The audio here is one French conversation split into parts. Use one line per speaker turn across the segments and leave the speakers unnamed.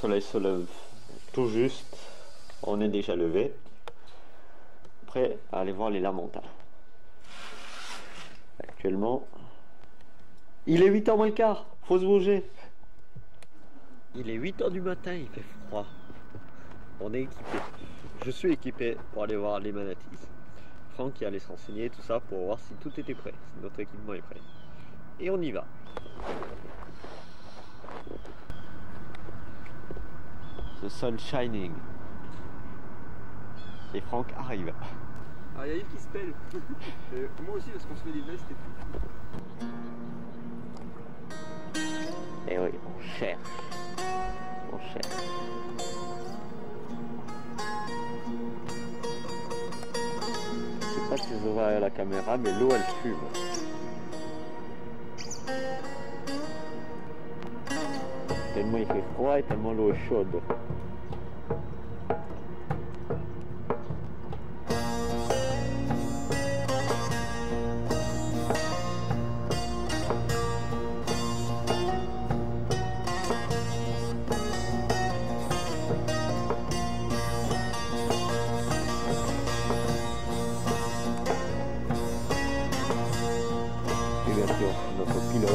soleil se lève tout juste. On est déjà levé. Prêt à aller voir les lamentins. Actuellement, il est 8h moins le quart. Faut se bouger. Il est 8h du matin, il fait froid. On est équipé. Je suis équipé pour aller voir les Manatees. Franck est allé se renseigner, tout ça, pour voir si tout était prêt, si notre équipement est prêt. Et on y va. The sun shining. Et Franck arrive.
Ah, il y a Yves qui se pèle. Moi aussi, parce qu'on se met des vestes et tout.
Et oui, on cherche. On cherche. Je sais pas si je vois à la caméra, mais l'eau elle fume. Tellement il fait froid et tellement l'eau est chaude. Et bien sûr, notre pilote.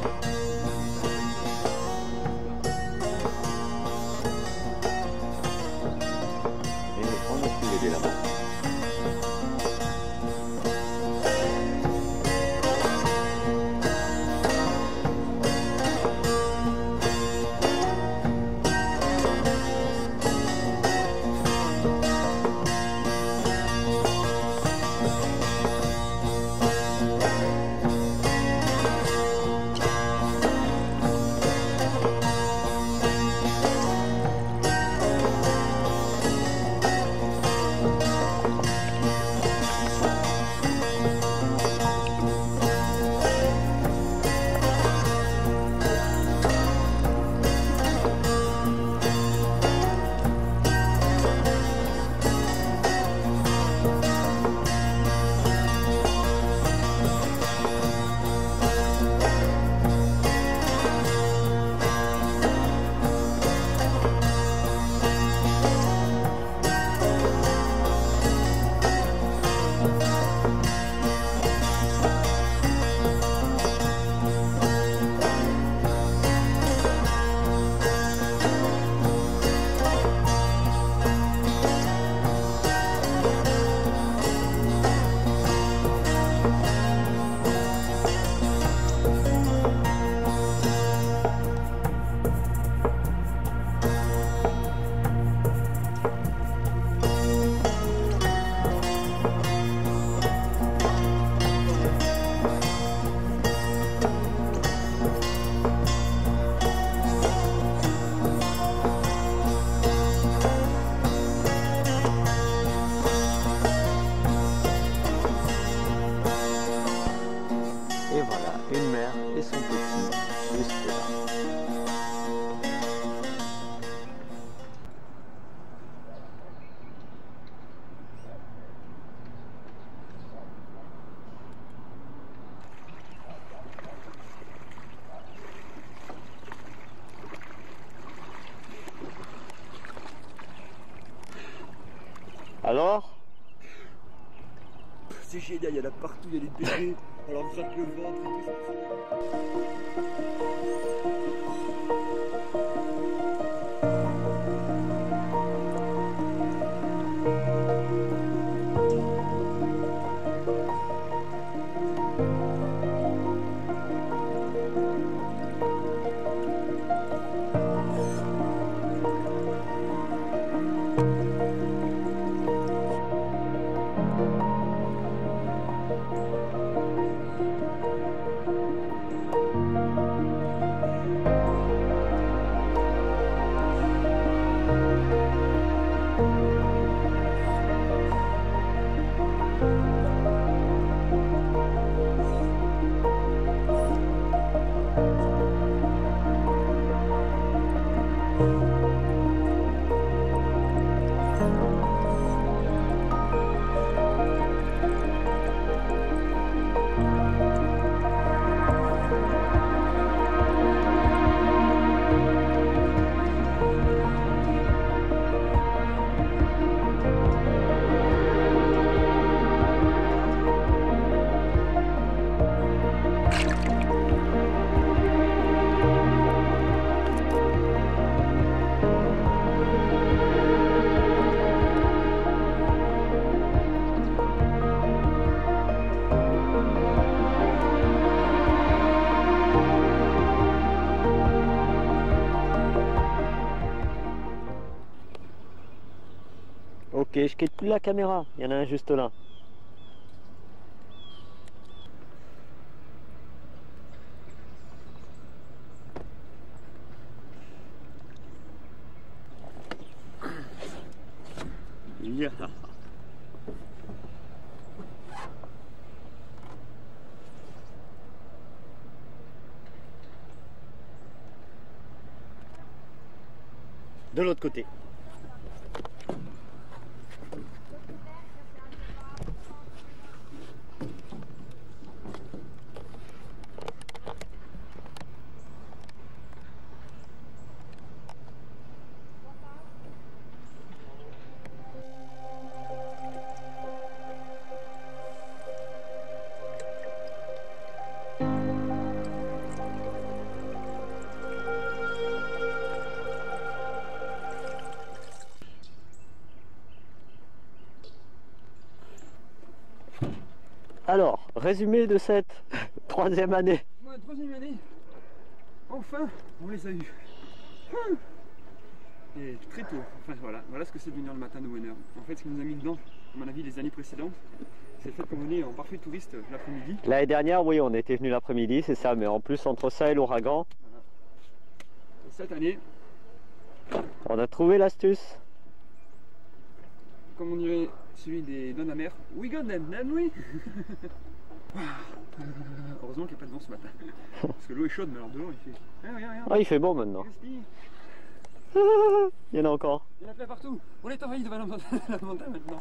Là-bas. Et voilà, une mère et son petit juste là. Alors?
C'est génial, il y en a partout, il y a des bébés, on leur gratte le ventre et tout ça.
je quitte plus la caméra. Il y en a un juste là. Yeah. De l'autre côté. Alors, résumé de cette troisième année.
Ouais, troisième année. Enfin, on les a eus. Et très tôt. Enfin voilà ce que c'est de venir le matin de bonne heure. En fait, ce qui nous a mis dedans, à mon avis, les années précédentes, c'est le fait qu'on venait en parfait touriste l'après-midi.
L'année dernière, oui, on était venu l'après-midi, c'est ça, mais en plus, entre ça et l'ouragan,
Voilà. Et cette année,
on a trouvé l'astuce.
comme on dirait celui des Don Amers, we got them, oui. Heureusement qu'il n'y a pas de vent ce matin. Parce que l'eau est chaude, mais alors dehors il fait. Regarde.
Ah, il fait beau maintenant. Il y en a encore.
Il y en a plein partout. On est envahi devant la montagne maintenant.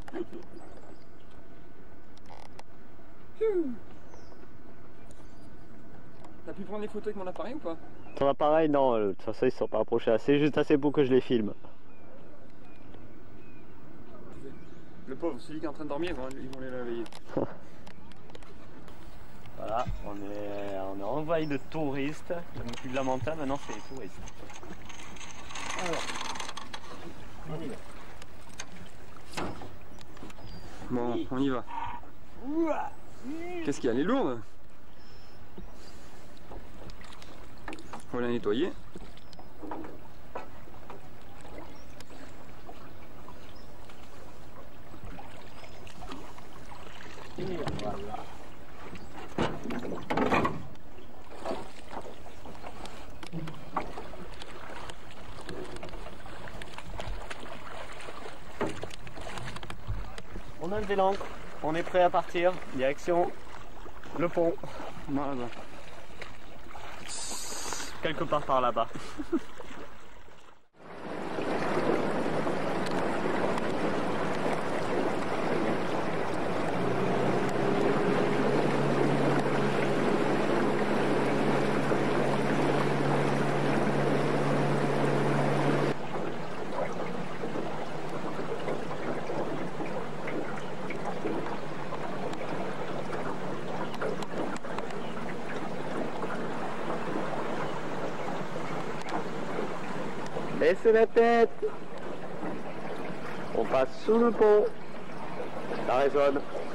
T'as pu prendre des photos avec mon appareil ou pas?
Ton appareil, non, de toute façon, ils ne sont pas approchés assez, juste assez pour que je les filme.
Le pauvre, celui qui est en train de dormir, ils vont les réveiller.
Voilà, on est envahi de touristes. On plus de la montagne, maintenant c'est les touristes.
Alors, on y va. Bon, on y va. Qu'est-ce qu'il y a? Elle est lourde. On va la nettoyer.
Et voilà. On a levé l'ancre, on est prêt à partir, direction le pont.
Voilà.
Quelque part par là-bas. Laissez la tête. On passe sous le pont. Ça résonne.